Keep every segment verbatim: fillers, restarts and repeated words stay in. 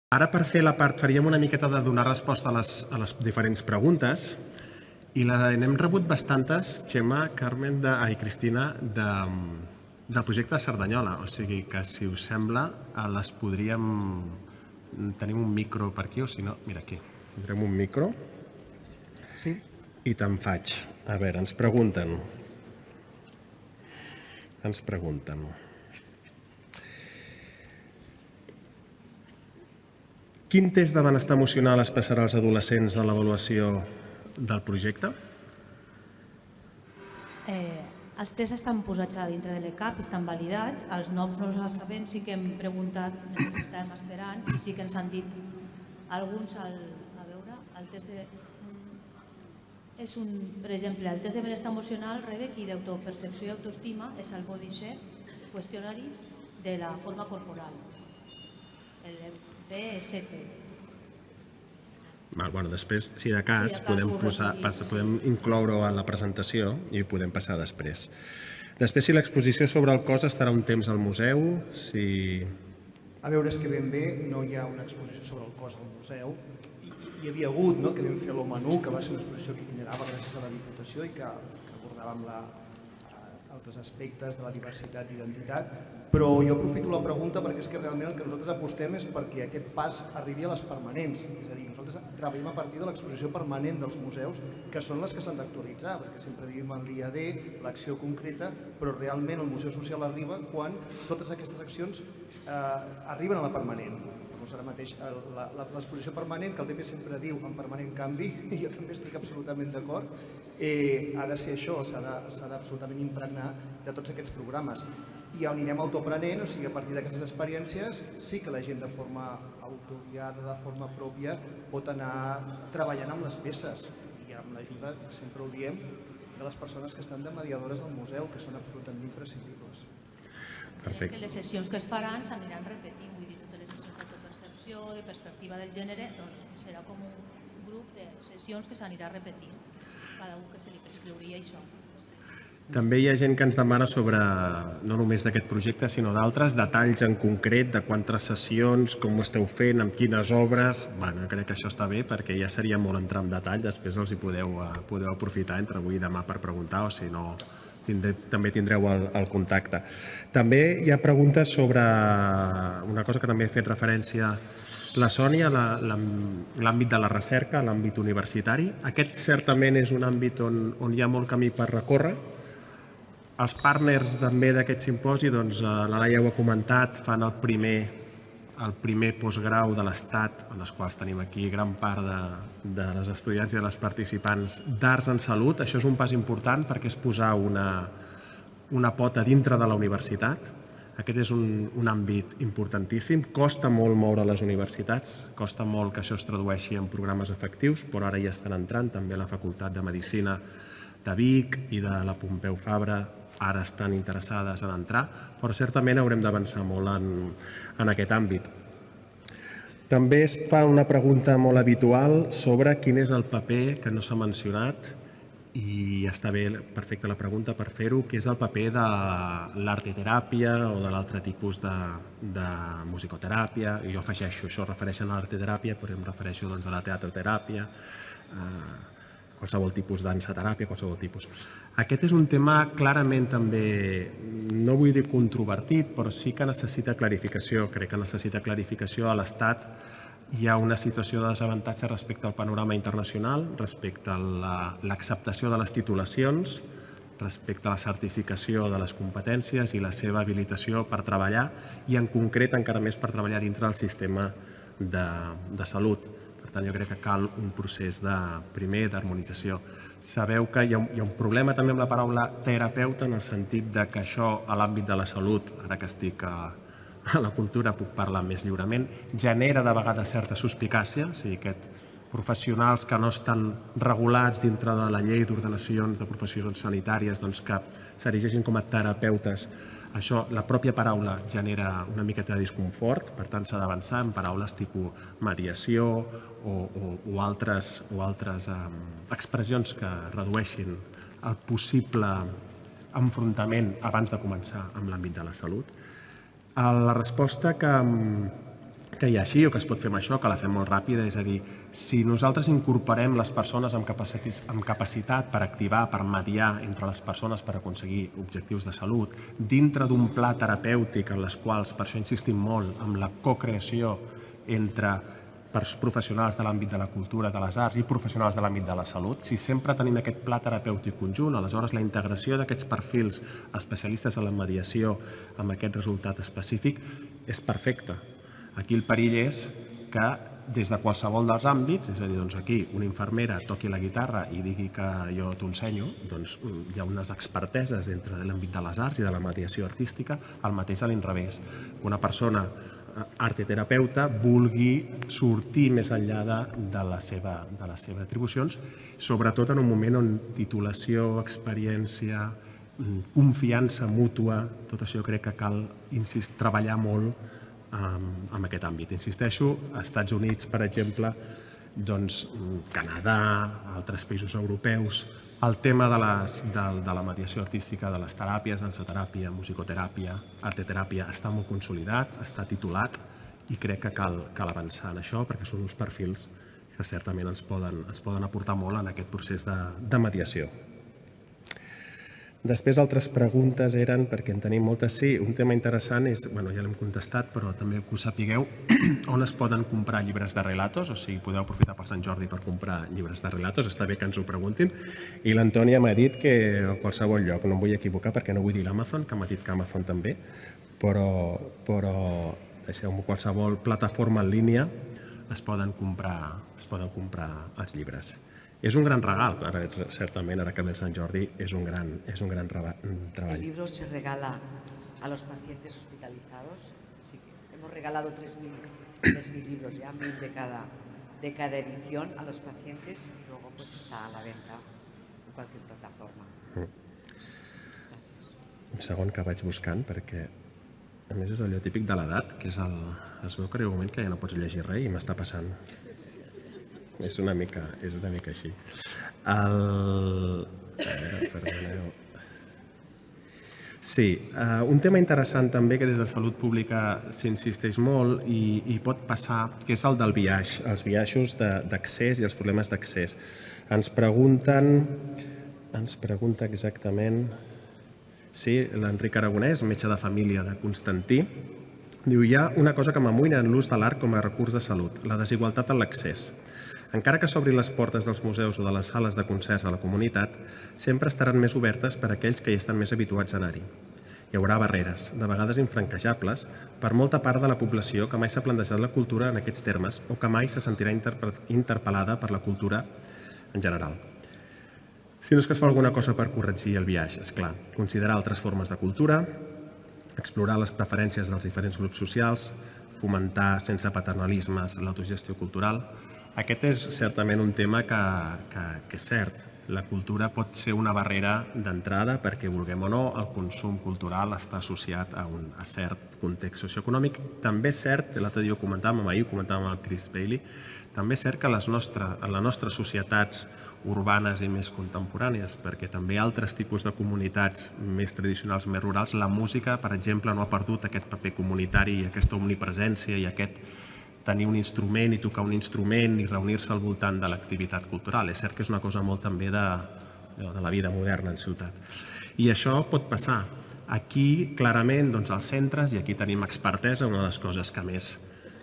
Ara per fer la part, faríem una miqueta de donar resposta a les, a les diferents preguntes i n'hem rebut bastantes, Xema, Carmen de, ai, Cristina, de, del projecte de Cerdanyola. O sigui que, si us sembla, les podríem... Tenim un micro per aquí, o si no, mira aquí. Tindrem un micro. Sí. I te'n faig. A veure, ens pregunten. Ens pregunten. Quin test de benestar emocional es passarà als adolescents a l'avaluació del projecte? Eh, els tests estan posats a dintre de l'E C A P, estan validats, els noms no els sabem, sí que hem preguntat, ens estàvem esperant i sí que ens han dit alguns, al, a veure, el test de... És un, per exemple, el test de benestar emocional, Rebec, i d'autopercepció i autoestima és el Body Share qüestionari de la forma corporal, el B S T. Bueno, després, si de cas, podem, posar, podem incloure-ho a la presentació i ho podem passar després. Després, si l'exposició sobre el cos estarà un temps al museu, si... A veure, és que ben bé no hi ha una exposició sobre el cos al museu. Hi havia hagut, no?, que vam fer l'Omenú, que va ser una exposició que itinerava gràcies a la Diputació i que, que abordàvem la, altres aspectes de la diversitat i identitat, però jo aprofito la pregunta perquè és que realment el que nosaltres apostem és perquè aquest pas arribi a les permanents, és a dir, nosaltres treballem a partir de l'exposició permanent dels museus, que són les que s'han d'actualitzar, perquè sempre diem el dia D, l'acció concreta, però realment el Museu Social arriba quan totes aquestes accions eh, arriben a la permanent. Ara mateix l'exposició permanent, que el P P sempre diu en permanent canvi, i jo també estic absolutament d'acord, eh, ha de ser això, s'ha d'absolutament impregnar de tots aquests programes. I on anirem autoprenent, o sigui, a partir d'aquestes experiències, sí que la gent de forma autoguiada, de forma pròpia, pot anar treballant amb les peces i amb l'ajuda, sempre ho diem, de les persones que estan de mediadores al museu, que són absolutament imprescindibles. Perfecte. Les sessions que es faran s'aniran repetint, vull dir, totes les sessions d'autopercepció, de perspectiva del gènere, doncs serà com un grup de sessions que s'anirà repetint, cada un que se li prescriuria això. També hi ha gent que ens demana sobre, no només d'aquest projecte, sinó d'altres, detalls en concret de quantes sessions, com ho esteu fent, amb quines obres. Bueno, crec que això està bé perquè ja seria molt entrar en detall, després els hi podeu, podeu aprofitar entre avui i demà per preguntar, o si no, tindré, també tindreu el, el contacte. També hi ha preguntes sobre una cosa que també ha fet referència la Sònia, l'àmbit de la recerca, l'àmbit universitari. Aquest certament és un àmbit on, on hi ha molt camí per recórrer. Els partners també d'aquest simposi, doncs, la Laia ho ha comentat, fan el primer, el primer postgrau de l'Estat, en els quals tenim aquí gran part de, de les estudiants i de les participants d'Arts en Salut. Això és un pas important perquè és posar una, una pota dintre de la universitat. Aquest és un, un àmbit importantíssim. Costa molt moure les universitats, costa molt que això es tradueixi en programes efectius, però ara ja estan entrant també la Facultat de Medicina de Vic i de la Pompeu Fabra, ara estan interessades en entrar, però certament haurem d'avançar molt en, en aquest àmbit. També es fa una pregunta molt habitual sobre quin és el paper que no s'ha mencionat, i està bé, perfecta la pregunta per fer-ho, que és el paper de l'arteteràpia o de l'altre tipus de, de musicoteràpia. I jo afegeixo, això refereixen a l'arteteràpia, però em refereixo doncs, a la teatroteràpia, eh, qualsevol tipus dansa-teràpia, qualsevol tipus. Aquest és un tema clarament també, no vull dir controvertit, però sí que necessita clarificació. Crec que necessita clarificació a l'Estat. Hi ha una situació de desavantatge respecte al panorama internacional, respecte a l'acceptació de les titulacions, respecte a la certificació de les competències i la seva habilitació per treballar, i en concret encara més per treballar dintre del sistema de, de salut. Per tant, jo crec que cal un procés de, primer d'harmonització. Sabeu que hi ha, un, hi ha un problema també amb la paraula terapeuta, en el sentit de que això, a l'àmbit de la salut, ara que estic a, a la cultura puc parlar més lliurement, genera de vegades certa suspicàcia, o sigui, aquests professionals que no estan regulats dintre de la llei d'ordenacions de professions sanitàries, doncs que s'erigeixin com a terapeutes. Això, la pròpia paraula genera una miqueta de disconfort, per tant s'ha d'avançar en paraules tipus mediació o, o, o altres, o altres um, expressions que redueixin el possible enfrontament abans de començar amb l'àmbit de la salut. La resposta que, que hi ha així o que es pot fer amb això, que la fem molt ràpida, és a dir, si nosaltres incorporem les persones amb capacitat per activar, per mediar entre les persones per aconseguir objectius de salut, dintre d'un pla terapèutic en les quals, per això insistim molt, amb la cocreació entre professionals de l'àmbit de la cultura, de les arts i professionals de l'àmbit de la salut, si sempre tenim aquest pla terapèutic conjunt, aleshores la integració d'aquests perfils especialistes en la mediació amb aquest resultat específic és perfecta. Aquí el perill és que des de qualsevol dels àmbits, és a dir, doncs aquí una infermera toqui la guitarra i digui que jo t'ho ensenyo, doncs hi ha unes experteses dintre de l'àmbit de les arts i de la mediació artística, el mateix a l'inrevés. Una persona arteterapeuta vulgui sortir més enllà de les seves atribucions, sobretot en un moment on titulació, experiència, confiança mútua, tot això crec que cal treballar molt en aquest àmbit. Insisteixo, als Estats Units, per exemple, Canadà, altres països europeus, el tema de la mediació artística, de les teràpies, dansoteràpia, musicoteràpia, arteteràpia, està molt consolidat, està titulat i crec que cal avançar en això perquè són uns perfils que certament ens poden aportar molt en aquest procés de mediació. Després, altres preguntes eren, perquè en tenim moltes, sí, un tema interessant és, bueno, ja l'hem contestat, però també que ho sapigueu, on es poden comprar llibres de relatos, o sigui, podeu aprofitar per Sant Jordi per comprar llibres de relatos, està bé que ens ho preguntin, i l'Antònia m'ha dit que a qualsevol lloc, no em vull equivocar perquè no vull dir l'Amazon, que m'ha dit que Amazon també, però, deixeu-me, qualsevol plataforma en línia es poden comprar els llibres. És un gran regal, certament, ara que ve el Sant Jordi, es un gran treball. El libro se regala a los pacientes hospitalizados. Hemos regalado tres mil libros ya, mil de cada edición a los pacientes y luego pues está a la venta en cualquier plataforma. Un segon que vaig buscant, perquè a més és allò típic de l'edat, que es veu que hi ha un moment que ja no pots llegir res i m'està passant. És una mica així. Perdoneu. Sí, un tema interessant també que des de Salut Pública s'insisteix molt i pot passar, que és el del biaix, els biaixos d'accés i els problemes d'accés. Ens pregunten, ens pregunta exactament, sí, l'Enric Aragonès, metge de família de Constantí, diu, hi ha una cosa que m'amoïna en l'ús de l'art com a recurs de salut, la desigualtat en l'accés. Encara que s'obrin les portes dels museus o de les sales de concerts a la comunitat, sempre estaran més obertes per a aquells que hi estan més habituats a anar-hi. Hi haurà barreres, de vegades infranquejables, per molta part de la població que mai s'ha plantejat la cultura en aquests termes o que mai se sentirà interpel·lada per la cultura en general. Si no és que es fa alguna cosa per corregir el biaix, esclar, considerar altres formes de cultura, explorar les preferències dels diferents grups socials, fomentar sense paternalismes l'autogestió cultural. Aquest és certament un tema que és cert. La cultura pot ser una barrera d'entrada perquè, vulguem o no, el consum cultural està associat a un cert context socioeconòmic. També és cert, l'altre dia ho comentàvem, ahir ho comentàvem amb el Chris Bailey, també és cert que en les nostres societats urbanes i més contemporànies, perquè també altres tipus de comunitats més tradicionals, més rurals, la música, per exemple, no ha perdut aquest paper comunitari i aquesta omnipresència i aquest tenir un instrument i tocar un instrument i reunir-se al voltant de l'activitat cultural. És cert que és una cosa molt també de la vida moderna en ciutat. I això pot passar. Aquí, clarament, als centres, i aquí tenim expertesa, una de les coses que més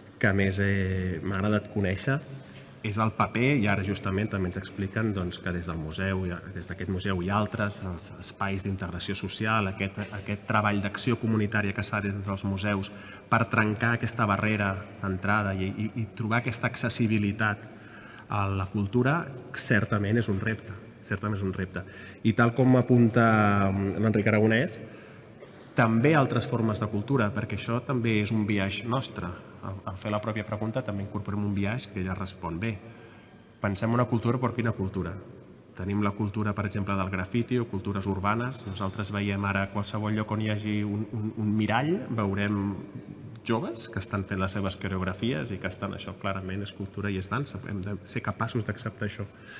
m'ha agradat conèixer és el paper, i ara justament també ens expliquen que des del museu, des d'aquest museu i altres, els espais d'integració social, aquest treball d'acció comunitària que es fa des dels museus per trencar aquesta barrera d'entrada i trobar aquesta accessibilitat a la cultura, certament és un repte, certament és un repte. I tal com apunta l'Enric Aragonès, també altres formes de cultura, perquè això també és un biaix nostre. Al fer la pròpia pregunta també incorporem un biaix que ella respon bé. Pensem una cultura per quina cultura? Tenim la cultura, per exemple, del grafiti o cultures urbanes. Nosaltres veiem ara a qualsevol lloc on hi hagi un mirall, veurem joves que estan fent les seves coreografies i que estan, això clarament és cultura i és dansa. Hem de ser capaços d'acceptar això.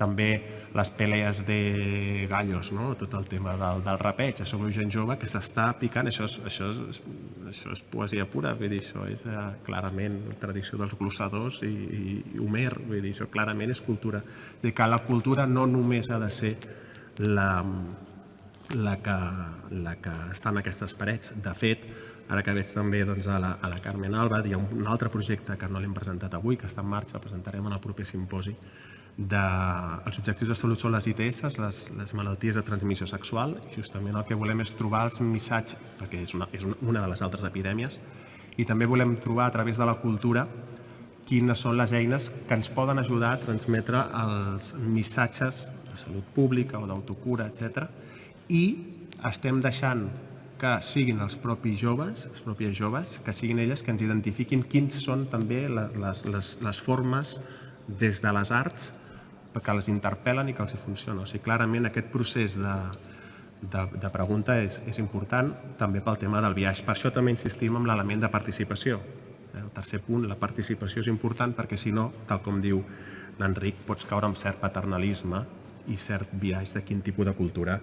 també les pelees de gallos, no? Tot el tema del, del rapeig, això veu gent jove que s'està picant, això és, això, és, això és poesia pura, vull dir, això és eh, clarament tradició dels glossadors i, i Homer, vull dir, això clarament és cultura. De que la cultura no només ha de ser la, la, que, la que està en aquestes parets. De fet, ara que veig també doncs, a, la, a la Carmen Alba, hi ha un altre projecte que no l'hem presentat avui, que està en marxa, el presentarem en el proper simposi, de, els objectius de salut són les I T S, les, les malalties de transmissió sexual, i justament el que volem és trobar els missatges, perquè és una, és una de les altres epidèmies, i també volem trobar a través de la cultura quines són les eines que ens poden ajudar a transmetre els missatges de salut pública o d'autocura, etcètera. I estem deixant que siguin els propis joves, les pròpies joves, que siguin elles que ens identifiquin quins són també les, les, les formes des de les arts que les interpel·len i que els hi funciona. O sigui, clarament aquest procés de, de, de pregunta és, és important també pel tema del viatge. Per això també insistim en l'element de participació. El tercer punt, la participació és important perquè si no, tal com diu l'Enric, pots caure en cert paternalisme i cert viatge de quin tipus de cultura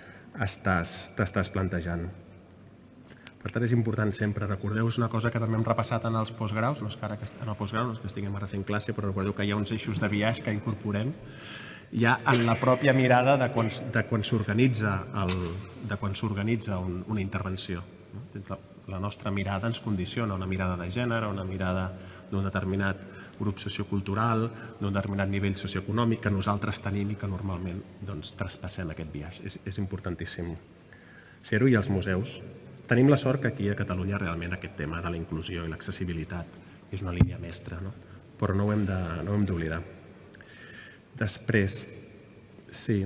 t'estàs plantejant. Per tant, és important sempre, recordeu, és una cosa que també hem repassat en els postgraus, no és que ara en el postgrau, no és que estiguem ara fent classe, però recordeu que hi ha uns eixos de viatge que incorporem ja en la pròpia mirada de quan, de quan s'organitza de quan s'organitza un, una intervenció. La, la nostra mirada ens condiciona, una mirada de gènere, una mirada d'un determinat grup sociocultural, d'un determinat nivell socioeconòmic que nosaltres tenim i que normalment doncs, traspassem aquest viatge. És, és importantíssim ser-ho. I els museus. Tenim la sort que aquí a Catalunya realment aquest tema de la inclusió i l'accessibilitat és una línia mestra, no? Però no ho hem de, no ho hem d'oblidar. Després, sí,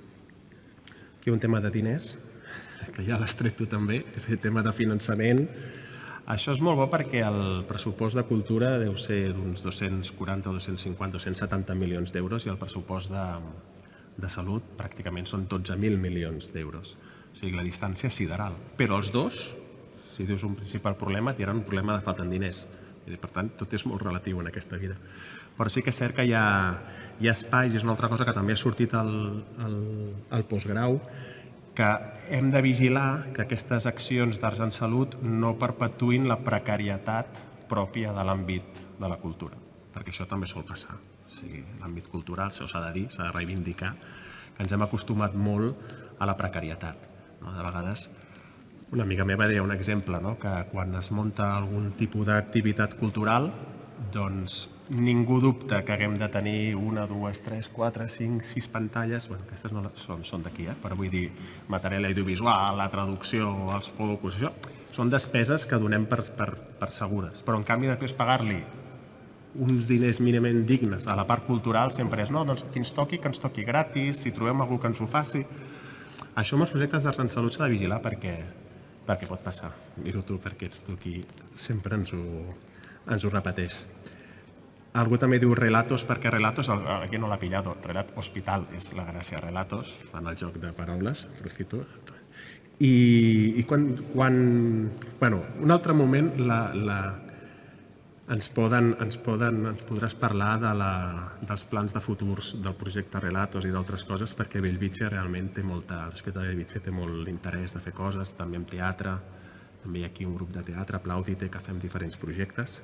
aquí un tema de diners, que ja l'has tret tu també, és el tema de finançament. Això és molt bo perquè el pressupost de cultura deu ser d'uns dos-cents quaranta, dos-cents cinquanta, dos-cents setanta milions d'euros i el pressupost de, de salut pràcticament són dotze mil milions d'euros. O sigui, la distància és sideral. Però els dos, si dius un principal problema, tenen un problema de falta de diners. Per tant, tot és molt relatiu en aquesta vida. Però sí que és cert que hi ha, hi ha espais, i és una altra cosa que també ha sortit al, al, al postgrau, que hem de vigilar que aquestes accions d'Arts en Salut no perpetuïn la precarietat pròpia de l'àmbit de la cultura, perquè això també sol passar. O sigui, l'àmbit cultural, això s'ha de dir, s'ha de reivindicar, que ens hem acostumat molt a la precarietat. No? De vegades, una amiga meva deia un exemple, no? Que quan es munta algun tipus d'activitat cultural, doncs ningú dubta que haguem de tenir una, dues, tres, quatre, cinc, sis pantalles, bueno, aquestes no són, són d'aquí, eh? Però vull dir, material audiovisual, la traducció, els focus, això, són despeses que donem per, per, per segures. Però en canvi després pagar-li uns diners mínimament dignes a la part cultural sempre és, no, doncs qui ens toqui, que ens toqui gratis, si trobem algú que ens ho faci. Això amb els projectes d'Arts en Salut s'ha de vigilar perquè, perquè pot passar. Miro tu perquè ets tu qui sempre ens ho, ens ho repeteix. Algú també diu relatos, perquè relatos, aquí no l'ha pillat, relat hospital és la gràcia, relatos, fan el joc de paraules, aprofito. I, i quan, quan, bueno, un altre moment la, la, ens, poden, ens, poden, ens podràs parlar de la, dels plans de futurs del projecte Relatos i d'altres coses, perquè Bellvitge realment té molta, l'Hospital de Bellvitge té molt interès de fer coses, també en teatre, també hi ha aquí un grup de teatre, Aplaudite, que fem diferents projectes.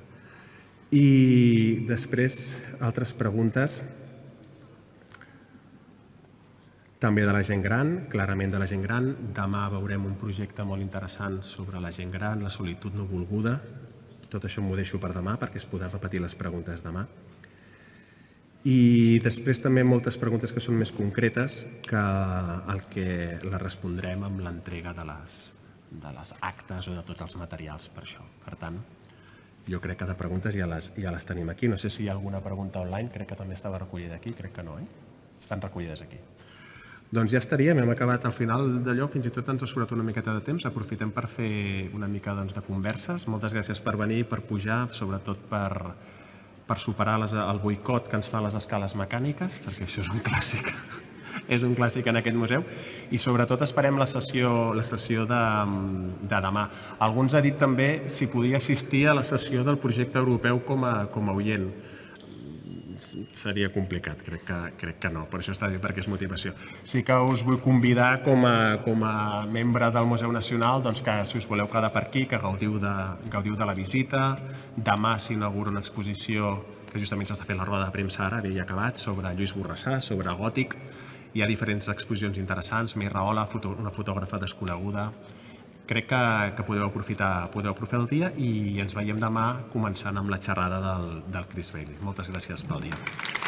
I després, altres preguntes. També de la gent gran, clarament de la gent gran. Demà veurem un projecte molt interessant sobre la gent gran, la solitud no volguda. Tot això m'ho deixo per demà, perquè es podran repetir les preguntes demà. I després també moltes preguntes que són més concretes, que el que les respondrem amb l'entrega de les, de les actes o de tots els materials per això. Per tant, jo crec que de preguntes ja les, ja les tenim aquí. No sé si hi ha alguna pregunta online, crec que també estava recollida aquí, crec que no, eh? Estan recollides aquí. Doncs ja estaríem, hem acabat al final d'allò, fins i tot ens ha sobrat una miqueta de temps, aprofitem per fer una mica doncs, de converses. Moltes gràcies per venir, per pujar, sobretot per, per superar les, el boicot que ens fa les escales mecàniques, perquè això és un clàssic, és un clàssic en aquest museu, i sobretot esperem la sessió, la sessió de, de demà. Alguns ha dit també si podia assistir a la sessió del projecte europeu com a, com a oient. seria complicat, crec que, crec que no, per això està bé, perquè és motivació. Sí que us vull convidar com a, com a membre del Museu Nacional doncs que si us voleu quedar per aquí, que gaudiu de, gaudiu de la visita. Demà s'inaugura una exposició que justament s'està fent la roda de premsa ara, havia acabat, sobre Lluís Borrassà, sobre gòtic. Hi ha diferents exposicions interessants, Mirra Ola, una fotògrafa desconeguda. Crec que, que podeu, aprofitar, podeu aprofitar el dia i ens veiem demà començant amb la xerrada del, del Chris Bailey. Moltes gràcies pel dia.